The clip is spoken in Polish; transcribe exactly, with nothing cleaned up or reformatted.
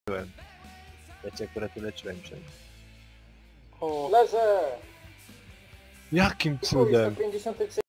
Ja cię akurat uleczyłem przed. O, Leżę! Jakim Chuj, cudem? sto pięćdziesiąt